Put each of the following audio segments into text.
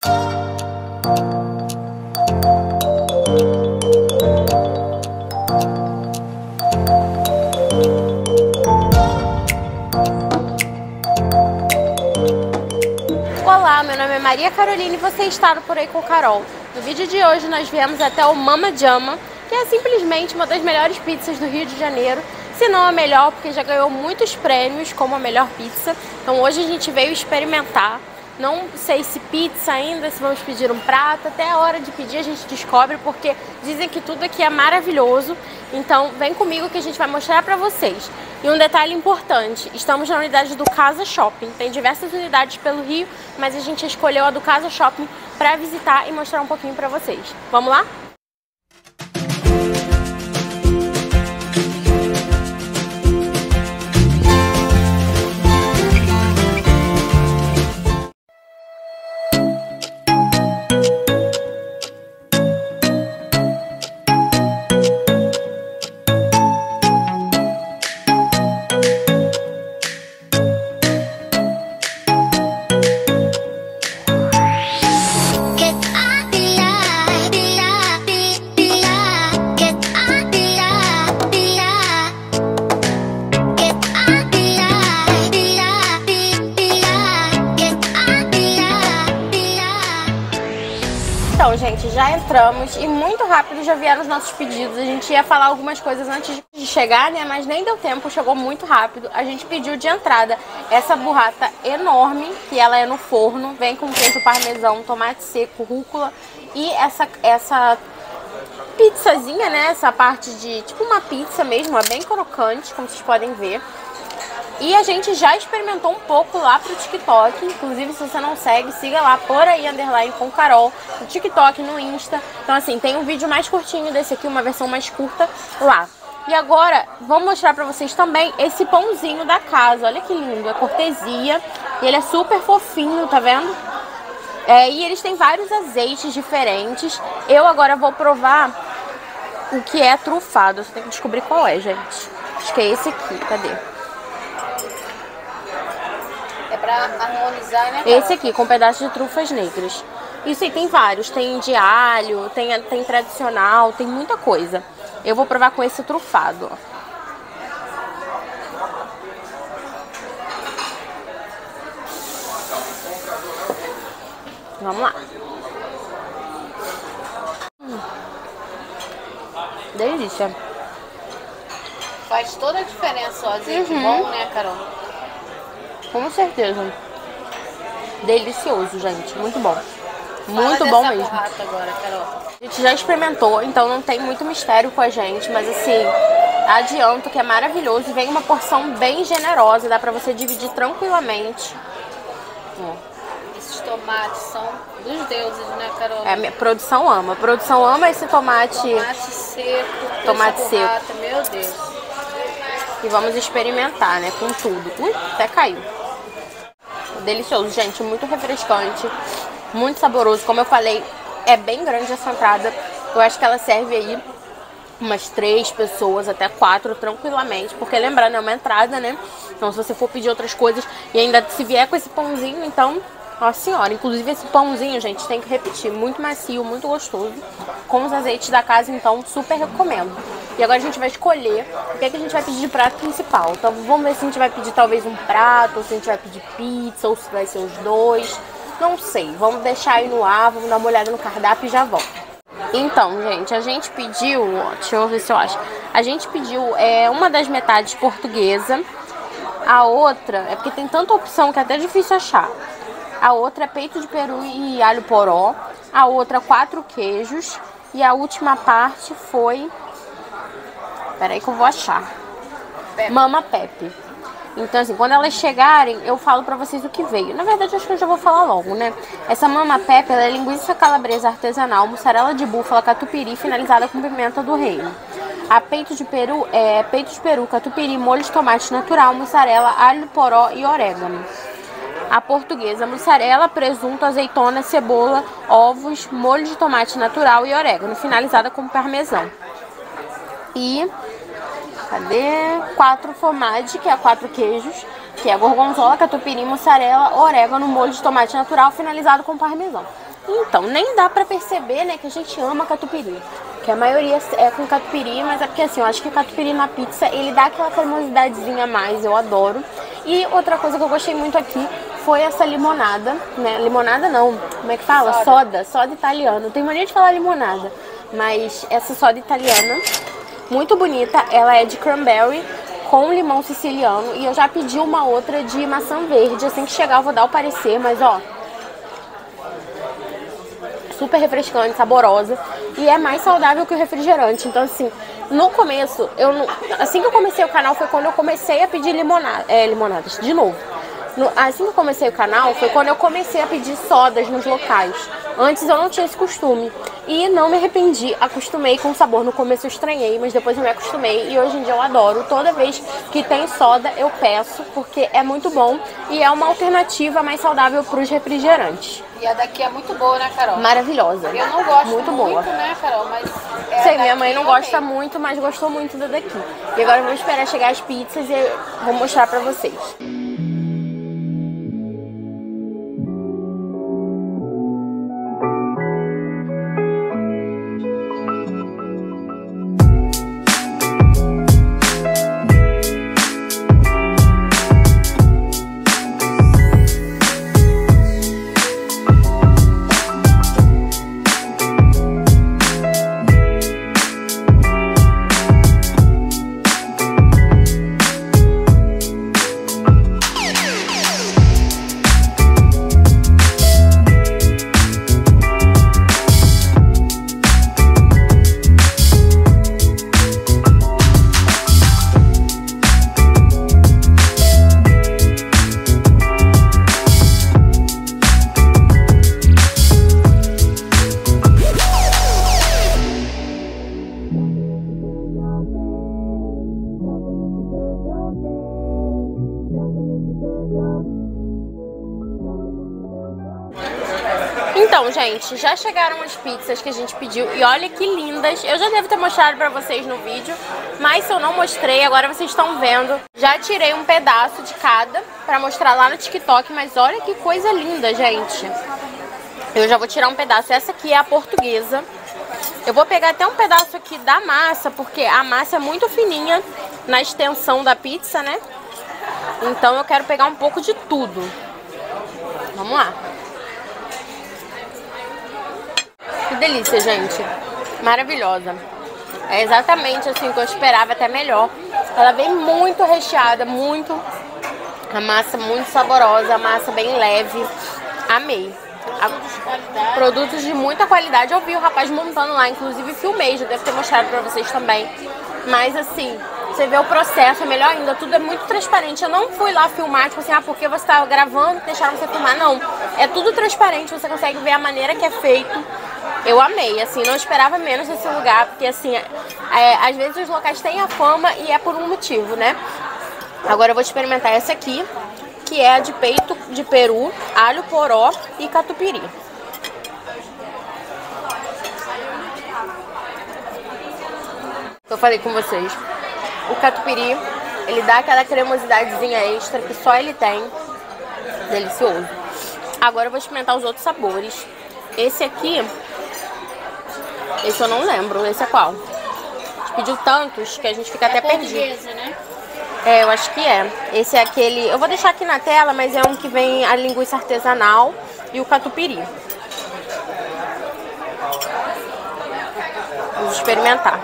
Olá, meu nome é Maria Carolina e você está no Por Aí com Carol. No vídeo de hoje nós viemos até o Mama Jama, que é simplesmente uma das melhores pizzas do Rio de Janeiro, se não a melhor, porque já ganhou muitos prêmios como a melhor pizza. Então hoje a gente veio experimentar. Não sei se pizza ainda, se vamos pedir um prato, até a hora de pedir a gente descobre, porque dizem que tudo aqui é maravilhoso. Então vem comigo que a gente vai mostrar pra vocês. E um detalhe importante, estamos na unidade do Casa Shopping. Tem diversas unidades pelo Rio, mas a gente escolheu a do Casa Shopping pra visitar e mostrar um pouquinho pra vocês. Vamos lá? Então, gente, já entramos e muito rápido já vieram os nossos pedidos. A gente ia falar algumas coisas antes de chegar, né? Mas nem deu tempo, chegou muito rápido. A gente pediu de entrada essa burrata enorme, que ela é no forno. Vem com queijo parmesão, tomate seco, rúcula e essa pizzazinha, né? Essa parte de tipo uma pizza mesmo, é bem crocante, como vocês podem ver. E a gente já experimentou um pouco lá pro TikTok. Inclusive, se você não segue, siga lá, Por Aí _ com Carol, no TikTok, no Insta. Então assim, tem um vídeo mais curtinho desse aqui, uma versão mais curta lá. E agora, vou mostrar pra vocês também esse pãozinho da casa. Olha que lindo, é cortesia. E ele é super fofinho, tá vendo? E eles têm vários azeites diferentes. Eu agora vou provar o que é trufado. Você tem que descobrir qual é, gente. Acho que é esse aqui, cadê? É pra harmonizar, né? Carol? Esse aqui, com pedaços de trufas negras. Isso aí tem vários, tem de alho, tem tradicional, tem muita coisa. Eu vou provar com esse trufado, ó. Vamos lá. Delícia. Faz toda a diferença, ó, azeite bom, né, Carol? Com certeza. Delicioso, gente. Muito bom. Muito bom mesmo. Burrata agora, Carol. A gente já experimentou, então não tem muito mistério com a gente, mas assim, adianto que é maravilhoso. E vem uma porção bem generosa, dá pra você dividir tranquilamente. Esses tomates são dos deuses, né, Carol? A minha produção ama. A produção ama esse tomate. Tomate seco. Tomate essa burrata, meu Deus. E vamos experimentar, né, com tudo. Ui, até caiu. Delicioso, gente, muito refrescante, muito saboroso. Como eu falei, é bem grande essa entrada. Eu acho que ela serve aí umas 3 pessoas, até 4 tranquilamente. Porque lembrando, é uma entrada, né? Então se você for pedir outras coisas e ainda se vier com esse pãozinho, então, nossa senhora. Inclusive esse pãozinho, gente, tem que repetir, muito macio, muito gostoso. Com os azeites da casa, então, super recomendo. E agora a gente vai escolher o que é que a gente vai pedir de prato principal. Então vamos ver se a gente vai pedir talvez um prato, ou se a gente vai pedir pizza, ou se vai ser os dois. Não sei, vamos deixar aí no ar, vamos dar uma olhada no cardápio e já volto. Então, gente, a gente pediu, ó, deixa eu ver se eu acho. A gente pediu uma das metades portuguesa, a outra, é porque tem tanta opção que é até difícil achar. A outra é peito de peru e alho poró, a outra 4 queijos e a última parte foi... Peraí que eu vou achar. Pepe. Mama Pepe. Então, assim, quando elas chegarem, eu falo pra vocês o que veio. Na verdade, acho que eu já vou falar logo, né? Essa Mama Pepe, ela é linguiça calabresa artesanal, mussarela de búfala, catupiry, finalizada com pimenta do reino. A peito de peru é peito de peru, catupiry, molho de tomate natural, mussarela, alho poró e orégano. A portuguesa, mussarela, presunto, azeitona, cebola, ovos, molho de tomate natural e orégano, finalizada com parmesão. E cadê? 4 fromage, que é 4 queijos, que é gorgonzola, catupiry, mussarela, orégano, molho de tomate natural, finalizado com parmesão. Então, nem dá pra perceber, né, que a gente ama catupiry. Que a maioria é com catupiry, mas é porque assim, eu acho que o catupiry na pizza, ele dá aquela cremosidadezinha a mais, eu adoro. E outra coisa que eu gostei muito aqui foi essa limonada, né? Limonada não, como é que fala? Soda italiana. Tem mania de falar limonada, mas essa soda italiana, muito bonita, ela é de cranberry com limão siciliano. E eu já pedi uma outra de maçã verde, assim que chegar eu vou dar o parecer, mas ó, super refrescante, saborosa e é mais saudável que o refrigerante. Então assim, no começo, assim que eu comecei o canal foi quando eu comecei a pedir limonadas, de novo. Assim que eu comecei o canal foi quando eu comecei a pedir sodas nos locais. Antes eu não tinha esse costume e não me arrependi, acostumei com o sabor. No começo eu estranhei, mas depois eu me acostumei e hoje em dia eu adoro. Toda vez que tem soda eu peço, porque é muito bom e é uma alternativa mais saudável para os refrigerantes. E a daqui é muito boa, né, Carol? Maravilhosa. Eu não gosto muito boa, né, Carol? Mas sei, minha mãe não gosta muito, mas gostou muito da daqui. E agora eu vou esperar chegar as pizzas e vou mostrar pra vocês. Então, gente, já chegaram as pizzas que a gente pediu e olha que lindas. Eu já devo ter mostrado pra vocês no vídeo, mas se eu não mostrei, agora vocês estão vendo. Já tirei um pedaço de cada pra mostrar lá no TikTok, mas olha que coisa linda, gente. Eu já vou tirar um pedaço. Essa aqui é a portuguesa. Eu vou pegar até um pedaço aqui da massa, porque a massa é muito fininha na extensão da pizza, né? Então eu quero pegar um pouco de tudo. Vamos lá. Que delícia, gente. Maravilhosa. É exatamente assim que eu esperava, até melhor. Ela vem muito recheada, muito. A massa muito saborosa, a massa bem leve. Amei. Produtos de muita qualidade. Eu vi o rapaz montando lá, inclusive filmei, já devo ter mostrado pra vocês também. Mas assim, você vê o processo, é melhor ainda, tudo é muito transparente. Eu não fui lá filmar, tipo assim, porque você tá gravando, deixaram você filmar, não. É tudo transparente, você consegue ver a maneira que é feito. Eu amei, assim, não esperava menos desse lugar, porque assim, às vezes os locais têm a fama e é por um motivo, né? Agora eu vou experimentar essa aqui, que é a de peito de peru, alho poró e catupiry. Eu falei com vocês, o catupiry, ele dá aquela cremosidadezinha extra que só ele tem. Delicioso. Agora eu vou experimentar os outros sabores. Esse aqui, esse eu não lembro, esse é qual? A gente pediu tantos que a gente fica até perdido. Né? É, eu acho que é. Esse é aquele, eu vou deixar aqui na tela, mas é um que vem a linguiça artesanal e o catupiry. Vamos experimentar.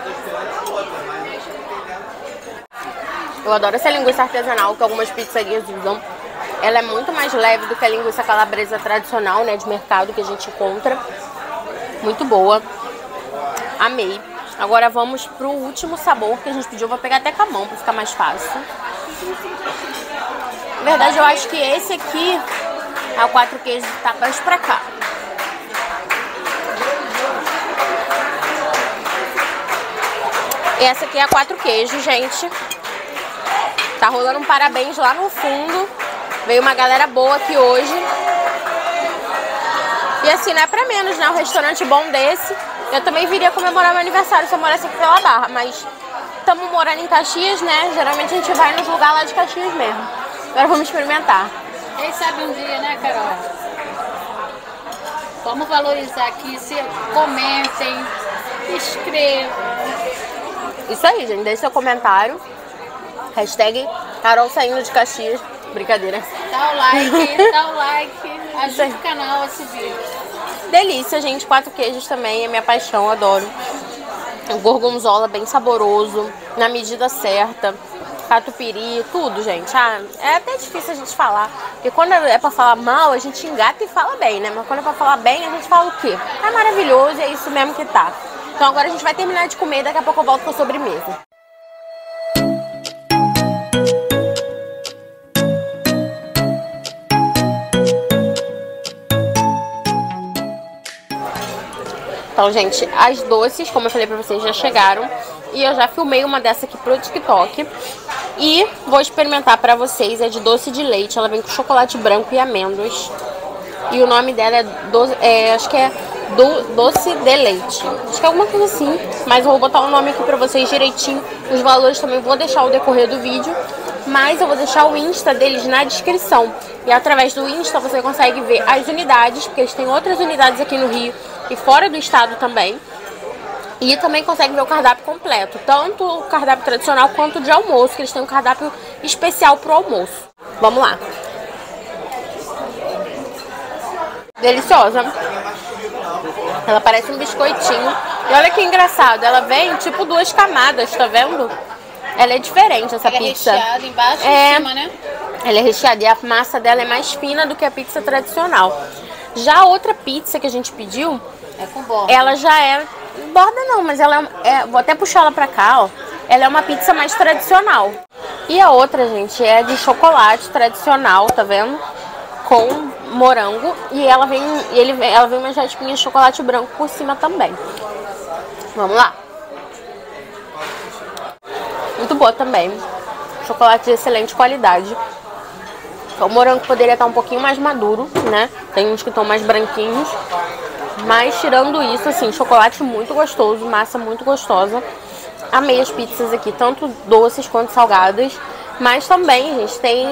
Eu adoro essa linguiça artesanal que algumas pizzarias usam. Ela é muito mais leve do que a linguiça calabresa tradicional, né, de mercado que a gente encontra. Muito boa. Amei. Agora vamos pro último sabor que a gente pediu. Vou pegar até com a mão pra ficar mais fácil. Na verdade, eu acho que esse aqui é o 4 queijos, tá mais pra cá. Essa aqui é a 4 queijos, gente. Tá rolando um parabéns lá no fundo. Veio uma galera boa aqui hoje. E assim, não é pra menos, né? Um restaurante bom desse. Eu também viria comemorar meu aniversário se eu morasse aqui pela Barra. Mas estamos morando em Caxias, né? Geralmente a gente vai nos lugares lá de Caxias mesmo. Agora vamos experimentar. Quem sabe um dia, né, Carol? Vamos valorizar aqui, comentem, inscrevam. Isso aí, gente. Deixe seu comentário. Hashtag Carol saindo de Caxias. Brincadeira. Dá o like, ajuda o canal a subir. Delícia, gente. 4 queijos também é minha paixão, adoro. Gorgonzola bem saboroso, na medida certa. Catupiry, tudo, gente. É até difícil a gente falar. Porque quando é pra falar mal, a gente engata e fala bem, né? Mas quando é pra falar bem, a gente fala o quê? É maravilhoso e é isso mesmo que tá. Então agora a gente vai terminar de comer e daqui a pouco eu volto com a sobremesa. Então, gente, as doces, como eu falei pra vocês, já chegaram. E eu já filmei uma dessa aqui pro TikTok. E vou experimentar pra vocês. É de doce de leite. Ela vem com chocolate branco e amêndoas. E o nome dela acho que é doce de leite. Acho que é alguma coisa assim. Mas eu vou botar o nome aqui pra vocês direitinho. Os valores também vou deixar ao decorrer do vídeo. Mas eu vou deixar o Insta deles na descrição. E através do Insta você consegue ver as unidades. Porque eles têm outras unidades aqui no Rio e fora do estado também. E também consegue ver o cardápio completo, tanto o cardápio tradicional quanto de almoço, que eles têm um cardápio especial pro almoço. Vamos lá. Deliciosa. Ela parece um biscoitinho. E olha que engraçado, ela vem tipo 2 camadas, tá vendo? Ela é diferente, essa pizza. É recheada embaixo e em cima, né? Ela é recheada e a massa dela é mais fina do que a pizza tradicional. Já a outra pizza que a gente pediu, é com borda. Ela já é... Borda não, mas ela vou até puxar ela pra cá, ó. Ela é uma pizza mais tradicional. E a outra, gente, é de chocolate tradicional, tá vendo? Com morango. E ela vem uma jaspinha de chocolate branco por cima também. Vamos lá. Muito boa também. Chocolate de excelente qualidade. O morango poderia estar um pouquinho mais maduro, né? Tem uns que estão mais branquinhos. Mas tirando isso, assim, chocolate muito gostoso, massa muito gostosa. Amei as pizzas aqui, tanto doces quanto salgadas. Mas também, gente, tem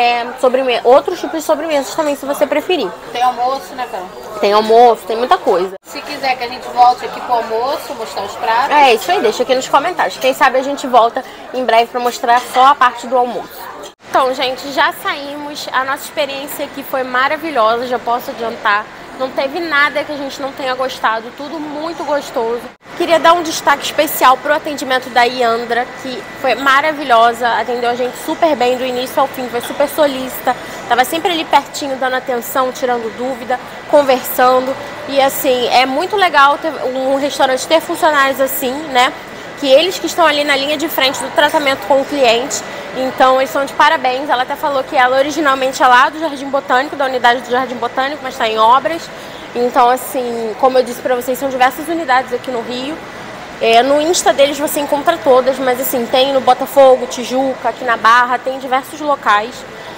outros tipos de sobremesas também, se você preferir. Tem almoço, né, Carol? Tem almoço, tem muita coisa. Se quiser que a gente volte aqui pro almoço, mostrar os pratos. É isso aí, deixa aqui nos comentários. Quem sabe a gente volta em breve pra mostrar só a parte do almoço. Então, gente, já saímos. A nossa experiência aqui foi maravilhosa, já posso adiantar. Não teve nada que a gente não tenha gostado, tudo muito gostoso. Queria dar um destaque especial pro atendimento da Iandra, que foi maravilhosa, atendeu a gente super bem do início ao fim, foi super solícita. Tava sempre ali pertinho, dando atenção, tirando dúvida, conversando. E assim, é muito legal ter um restaurante ter funcionários assim, né? Que eles que estão ali na linha de frente do tratamento com o cliente. Então eles são de parabéns. Ela até falou que ela originalmente é lá do Jardim Botânico, da unidade do Jardim Botânico, mas está em obras. Então assim, como eu disse pra vocês, são diversas unidades aqui no Rio. No Insta deles você encontra todas, mas assim, tem no Botafogo, Tijuca, aqui na Barra, tem diversos locais.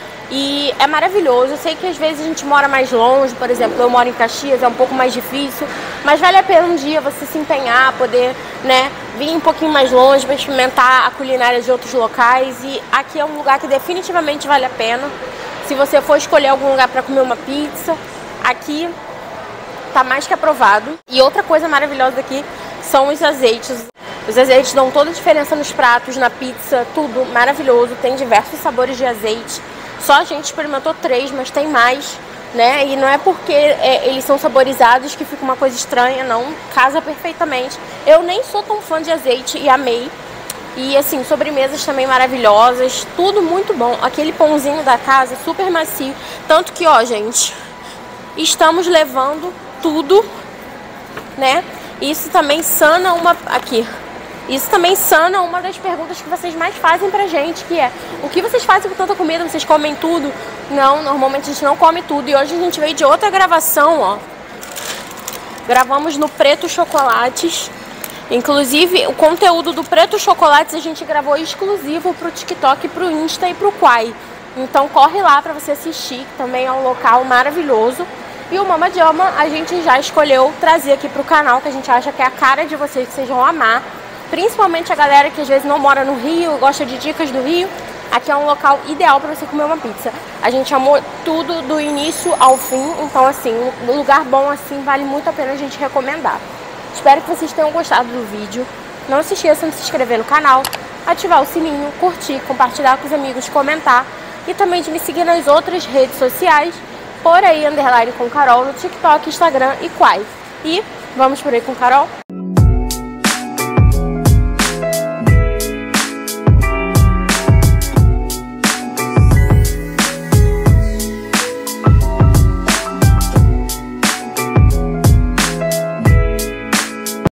E é maravilhoso. Eu sei que às vezes a gente mora mais longe, por exemplo, eu moro em Caxias, é um pouco mais difícil, mas vale a pena um dia você se empenhar, poder, né, vir um pouquinho mais longe para experimentar a culinária de outros locais. E aqui é um lugar que definitivamente vale a pena. Se você for escolher algum lugar para comer uma pizza, aqui tá mais que aprovado. E outra coisa maravilhosa aqui são os azeites. Os azeites dão toda a diferença nos pratos, na pizza, tudo maravilhoso. Tem diversos sabores de azeite. Só a gente experimentou 3, mas tem mais, né? E não é porque eles são saborizados que fica uma coisa estranha, não. Casa perfeitamente. Eu nem sou tão fã de azeite e amei. E assim, sobremesas também maravilhosas. Tudo muito bom. Aquele pãozinho da casa, super macio. Tanto que, ó, gente, estamos levando tudo, né? Isso também sana Isso também sana uma das perguntas que vocês mais fazem pra gente, que é: o que vocês fazem com tanta comida? Vocês comem tudo? Não, normalmente a gente não come tudo. E hoje a gente veio de outra gravação, ó. Gravamos no Preto Chocolates. Inclusive, o conteúdo do Preto Chocolates a gente gravou exclusivo pro TikTok, pro Insta e pro Quai. Então corre lá pra você assistir, que também é um local maravilhoso. E o Mama de Ama a gente já escolheu trazer aqui pro canal, que a gente acha que é a cara de vocês, que vocês vão amar. Principalmente a galera que às vezes não mora no Rio, gosta de dicas do Rio. Aqui é um local ideal para você comer uma pizza. A gente amou tudo do início ao fim, então assim, um lugar bom assim vale muito a pena a gente recomendar. Espero que vocês tenham gostado do vídeo. Não se esqueçam de se inscrever no canal, ativar o sininho, curtir, compartilhar com os amigos, comentar e também de me seguir nas outras redes sociais, por aí _com Carol, no TikTok, Instagram e Quai. E vamos por aí com Carol?